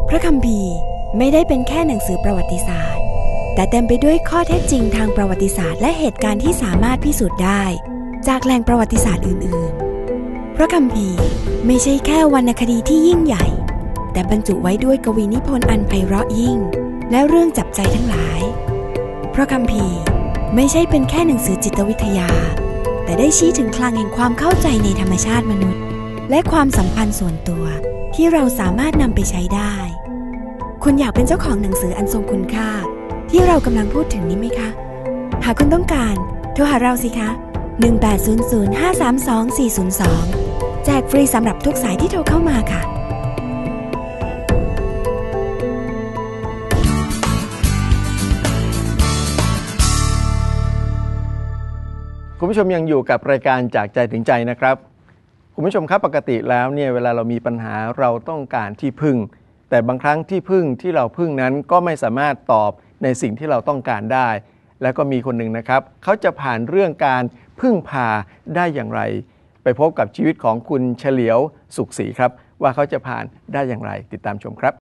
พระคัมภีร์ไม่ได้เป็นแค่หนังสือประวัติศาสตร์แต่เต็มไปด้วยข้อเท็จจริงทางประวัติศาสตร์และเหตุการณ์ที่สามารถพิสูจน์ได้จากแหล่งประวัติศาสตร์อื่นๆพระคัมภีร์ไม่ใช่แค่วรรณคดีที่ยิ่งใหญ่แต่บรรจุไว้ด้วยกวีนิพนธ์อันไพเราะยิ่งและเรื่องจับใจทั้งหลายพระคัมภีร์ไม่ใช่เป็นแค่หนังสือจิตวิทยาแต่ได้ชี้ถึงคลังแห่งความเข้าใจในธรรมชาติมนุษย์และความสัมพันธ์ส่วนตัวที่เราสามารถนำไปใช้ได้คุณอยากเป็นเจ้าของหนังสืออันทรงคุณค่าที่เรากำลังพูดถึงนี้ไหมคะหากคุณต้องการโทรหาเราสิคะ1800532402แจกฟรีสำหรับทุกสายที่โทรเข้ามาค่ะคุณผู้ชมยังอยู่กับรายการจากใจถึงใจนะครับคุณผู้ชมครับปกติแล้วเนี่ยเวลาเรามีปัญหาเราต้องการที่พึ่งแต่บางครั้งที่พึ่งที่เราพึ่งนั้นก็ไม่สามารถตอบในสิ่งที่เราต้องการได้แล้วก็มีคนหนึ่งนะครับเขาจะผ่านเรื่องการพึ่งพาได้อย่างไรไปพบกับชีวิตของคุณเฉลียวสุขศรีครับว่าเขาจะผ่านได้อย่างไรติดตามชมครับ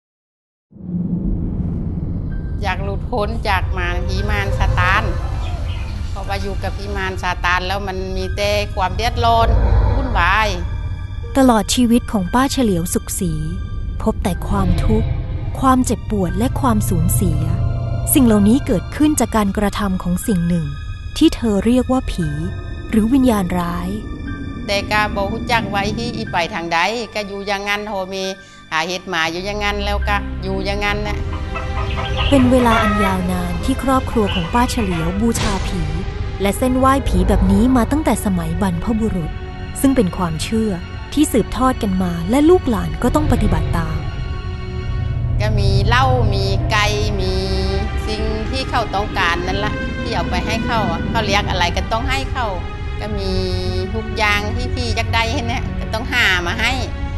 อยากหลุดพ้นจากผีมารซาตานเพราะว่าอยู่กับผีมารซาตานแล้วมันมีแต่ความเดือดร้อนวุ่นวายตลอดชีวิตของป้าเฉลียวสุขศรีพบแต่ความทุกข์ความเจ็บปวดและความสูญเสียสิ่งเหล่านี้เกิดขึ้นจากการกระทำของสิ่งหนึ่งที่เธอเรียกว่าผีหรือวิญญาณร้ายแต่กาบ่ฮู้จักไว้ที่อีไปทางใดก็อยู่อย่างนั้นโหมีหาเฮ็ดมาอยู่อย่างนั้นแล้วก็อยู่อย่างนั้นน่ะเป็นเวลาอันยาวนานที่ครอบครัวของป้าเฉลียวบูชาผีและเส้นไหว้ผีแบบนี้มาตั้งแต่สมัยบรรพบุรุษซึ่งเป็นความเชื่อที่สืบทอดกันมาและลูกหลานก็ต้องปฏิบัติตามก็มีเหล้ามีไก่มีสิ่งที่เขาต้องการนั่นละที่เอาไปให้เขาเรียกอะไรก็ต้องให้เขาก็มีทุกอย่างที่พี่อยากได้ให้เนี่ยก็ต้องหามาให้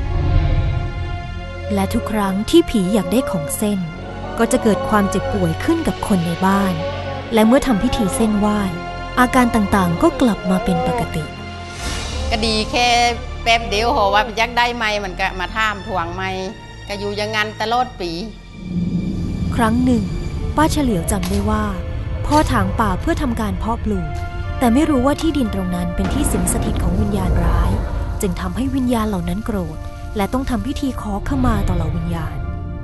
และทุกครั้งที่ผีอยากได้ของเส้นก็จะเกิดความเจ็บป่วยขึ้นกับคนในบ้านและเมื่อทำพิธีเส้นไหว้อาการต่างๆก็กลับมาเป็นปกติก็ดีแค่แป๊บเดียวโหว่าอยากได้ไหมมันก็มาท่ามทวงไหมก็อยู่อย่างนั้นตลอดปีครั้งหนึ่งป้าเฉลียวจำได้ว่าพ่อถางป่าเพื่อทำการเพาะปลูกแต่ไม่รู้ว่าที่ดินตรงนั้นเป็นที่สิงสถิตของวิญญาณร้ายจึงทำให้วิญญาณเหล่านั้นโกรธและต้องทำพิธีขอขมาต่อเหล่าวิญญาณ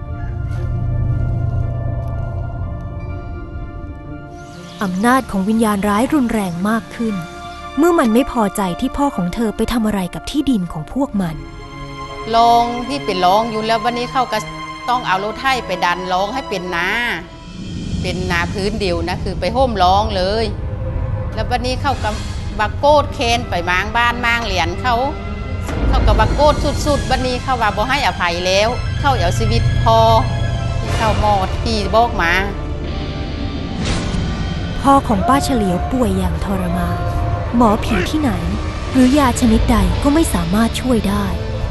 อำนาจของวิญญาณร้ายรุนแรงมากขึ้นเมื่อมันไม่พอใจที่พ่อของเธอไปทำอะไรกับที่ดินของพวกมันลองที่เป็นลองอยู่แล้ววันนี้เขาก็ต้องเอารถไถไปดันลองให้เป็นนาพื้นเดียวนะคือไปโห่มลองเลยแล้ววันนี้เขากับบักโกดเคนไปมางบ้านมางเหรียญเขากับบักโกดสุดๆวันนี้เขาว่าบ่ให้อภัยแล้วเขาเอาชีวิตพอที่เขาหมดพี่บอกมาพ่อของป้าเฉลียวป่วยอย่างทรมานหมอผีที่ไหนหรือยาชนิดใดก็ไม่สามารถช่วยได้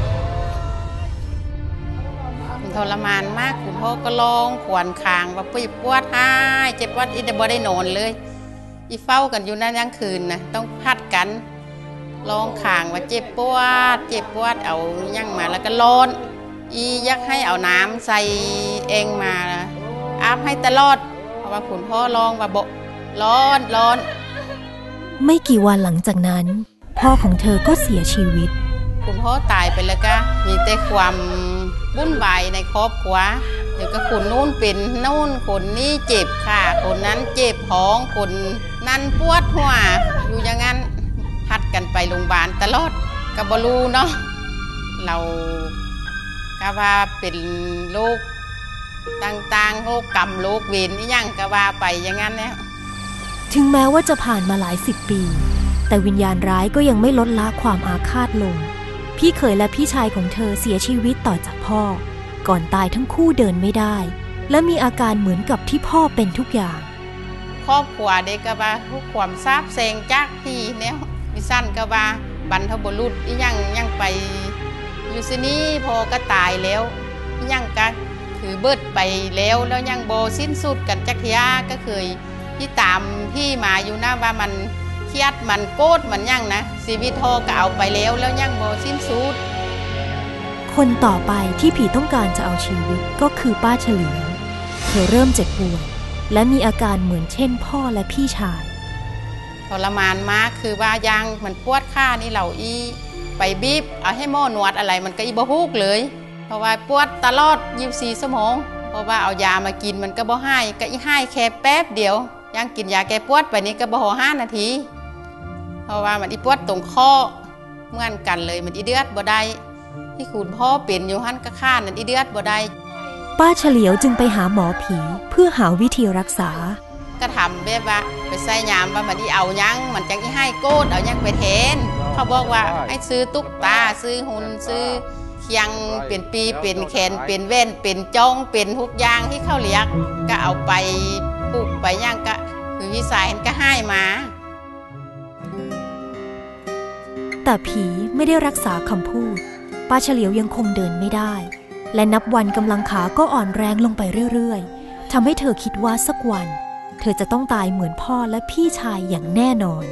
ทรมานมากคุณพ่อก็ร้องขวนคางว่าปวดหายเจ็บปวดอีแต่บ่ได้นอนเลยอีเฝ้ากันอยู่นั่นยังคืนนะต้องพัดกันร้องคางว่าเจ็บปวดเอายั่งมาแล้วก็ร้อนอีอยากให้เอาน้ำใส่เองมาอาบให้ตลอดเพราะว่าคุณพ่อร้องว่าบ่ร้อนไม่กี่วันหลังจากนั้นพ่อของเธอก็เสียชีวิตคุณพ่อตายไปแล้วก็มีแต่ความวุ่นวายในครอบครัวเดี๋ยวก็คนนู้นเป็นนู่นคนนี้เจ็บขาคนนั้นเจ็บท้องคนนั้นปวดหัวอยู่อย่างนั้นพัดกันไปโรงพยาบาลตลอดกับบลูเนาะเราก็ว่าเป็นโรคต่างๆโรคกรรมโรคเวรนี่ยังก็ว่าไปอย่างนั้นแล้วถึงแม้ว่าจะผ่านมาหลายสิบปีแต่วิญญาณร้ายก็ยังไม่ลดละความอาฆาตลงพี่เขยและพี่ชายของเธอเสียชีวิตต่อจากพ่อก่อนตายทั้งคู่เดินไม่ได้และมีอาการเหมือนกับที่พ่อเป็นทุกอย่างครอบครัวเด็กก็ว่าทุกความซาบเซงจากพี่เนี่ยวิสั้นก็ว่าบรรพบุรุษยังไปอยู่ซินี่พอก็ตายแล้วยังก็คือเบิดไปแล้วยังโบสิ้นสุดกันจักรยาก็เคยที่ตามพี่มาอยู่นะว่ามันเครียดมันโกรธมันยังนะชีวิตโทก็เอาไปแล้วยังโบสิ้นสุดคนต่อไปที่ผีต้องการจะเอาชีวิตก็คือป้าเฉลียวเธอเริ่มเจ็บปวดและมีอาการเหมือนเช่นพ่อและพี่ชายทรมานมากคือว่ายังมันปวดข้านี่เราไปบีบเอาให้หม้อนวดอะไรมันก็อีบ่ฮู้เลยเพราะว่าปวดตลอด24 ชั่วโมงเพราะว่าเอายามากินมันก็บ่ให้ก็อีให้แค่แป๊บเดียวยังกินยาแก้ปวดไปนี้ก็บ่พอ5 นาทีเพราะว่ามันอีปวดตรงคอเหมือนกันเลยมันอีเดือดบ่ได้ที่คุณพ่อเป็นอยู่หั่นก็ข้านั่นอีเดือดบ่ได้ป้าเฉลียวจึงไปหาหมอผีเพื่อหาวิธีรักษาก็ทำแบบว่าไปใส่ยามว่ามันอีเอายังมันจังอีให้โกดเอายังไปแทนเขาบอกว่าให้ซื้อตุ๊กตาซื้อหุ่นซื้อเคียงเป็นปีเป็นแขนเป็นแว่นเป็นจ้องเป็นทุกอย่างที่เขาเรียกก็เอาไปปลูกไปย่างก็คือวิสัยก็ให้มาแต่ผีไม่ได้รักษาคำพูดป้าเฉลียวยังคงเดินไม่ได้และนับวันกำลังขาก็อ่อนแรงลงไปเรื่อยๆทำให้เธอคิดว่าสักวันเธอจะต้องตายเหมือนพ่อและพี่ชายอย่างแน่นอน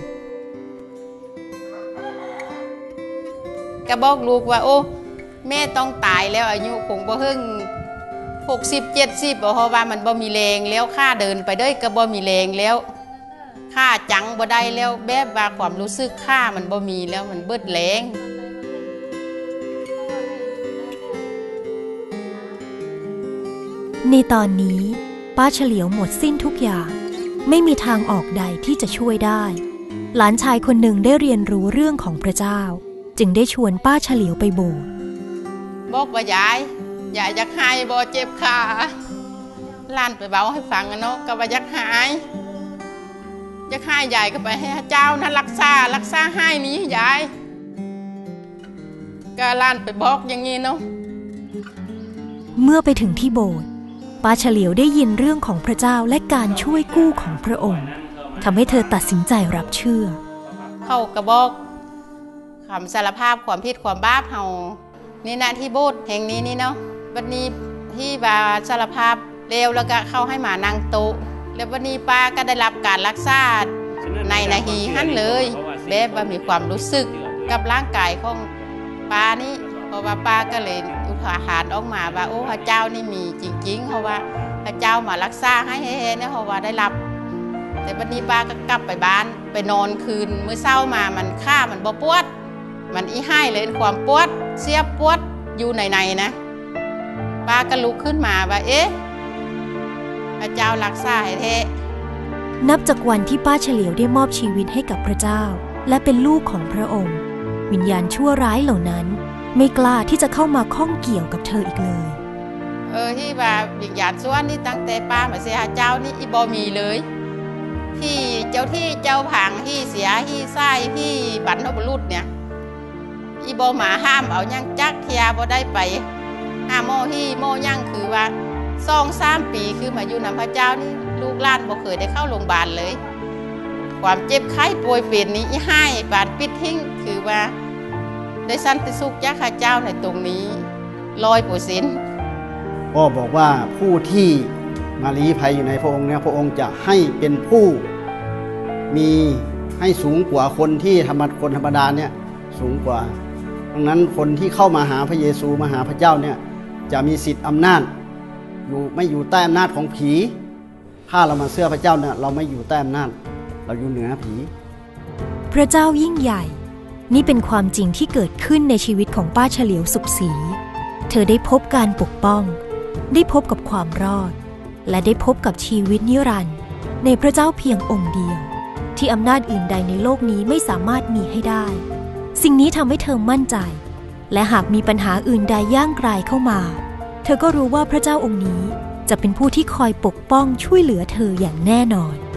ก็บอกลูกว่าโอ้แม่ต้องตายแล้วอายุคงบ่ถึง60-70เพราะว่ามันบ่มีแรงแล้วข้าเดินไปเด้ยก็บ่มีแรงแล้วข้าจังบ่ได้แล้วแบบว่าความรู้สึกข้ามันบ่มีแล้วมันเบิดแรงในตอนนี้ป้าเฉลียวหมดสิ้นทุกอย่างไม่มีทางออกใดที่จะช่วยได้หลานชายคนหนึ่งได้เรียนรู้เรื่องของพระเจ้าจึงได้ชวนป้าเฉลียวไปโบสถ์บอกว่ายายอยากหายบ่เจ็บขาล้านไปเบาให้ฟังเนาะก็ว่าอยากหายยายก็ไปให้เจ้านั้นรักษาให้นี้ยายก็ล้านไปบอกอย่างนี้เนาะเมื่อไปถึงที่โบสถ์ป้าเฉลียวได้ยินเรื่องของพระเจ้าและการช่วยกู้ของพระองค์ทำให้เธอตัดสินใจรับเชื่อเขาก็บอกคำสารภาพความผิดความบาปเฮานี่นะที่โบสถ์แห่งนี้นี่เนาะวันนี้ที่ว่าสารภาพเร็วแล้วก็เข้าให้มานั่งโต๊ะแล้ววันนี้ป้าก็ได้รับการรักษาในนาทีหั่นเลยแบบว่ามีความรู้สึกกับร่างกายของป้านี่เพราะว่าป้าก็เลยอุทาหรณ์ออกมาว่าโอ้พระเจ้านี่มีจริงๆเพราะว่าพระเจ้ามารักษาให้เนี่ยเพราะว่าได้รับแต่วันนี้ป้าก็กลับไปบ้านไปนอนคืนมื้อเช้ามามันข้ามันบ่ปวดมันอีให้เลยความปวดเสียปวดอยู่ในนะป้าก็ลุกขึ้นมาว่าเอ๊ะพระเจ้ารักษาให้แท้นับจากวันที่ป้าเฉลียวได้มอบชีวิตให้กับพระเจ้าและเป็นลูกของพระองค์วิญญาณชั่วร้ายเหล่านั้นไม่กล้าที่จะเข้ามาข้องเกี่ยวกับเธออีกเลยที่ว่าวิญญาณชั่วนี่ตั้งแต่ป้ามาเสียเจ้านี่อีบ่มีเลยที่เจ้าผังที่เสียที่ไส้ที่บรรพบุรุษเนี่ยอีบ่มาห้ามเอายังจักเทียบ่ได้ไปห้าโมที่โมยังคือว่า2-3 ปีคือมาอยู่นำพระเจ้านี่ลูกหลานบ่เคยได้เข้าโรงพยาบาลเลยความเจ็บไข้ป่วยเป็นนี้อีให้บาดปิดทิ้งคือว่าได้สันติสุขจากข้าเจ้าในตรงนี้100% ก็บอกว่าผู้ที่มาลี้ภัยอยู่ในพระองค์เนี่ยพระองค์จะให้เป็นผู้มีให้สูงกว่าคนที่คนธรรมดาเนี่ยสูงกว่าดังนั้นคนที่เข้ามาหาพระเยซูมาหาพระเจ้าเนี่ยจะมีสิทธิ์อำนาจไม่อยู่ใต้อำนาจของผีถ้าเรามาเชื่อพระเจ้าเนี่ยเราไม่อยู่ใต้อำนาจเราอยู่เหนือผีพระเจ้ายิ่งใหญ่นี่เป็นความจริงที่เกิดขึ้นในชีวิตของป้าเฉลียวสุขศรีเธอได้พบการปกป้องได้พบกับความรอดและได้พบกับชีวิตนิรันดร์ในพระเจ้าเพียงองค์เดียวที่อำนาจอื่นใดในโลกนี้ไม่สามารถมีให้ได้สิ่งนี้ทำให้เธอมั่นใจและหากมีปัญหาอื่นใดย่างกรายเข้ามาเธอก็รู้ว่าพระเจ้าองค์นี้จะเป็นผู้ที่คอยปกป้องช่วยเหลือเธออย่างแน่นอน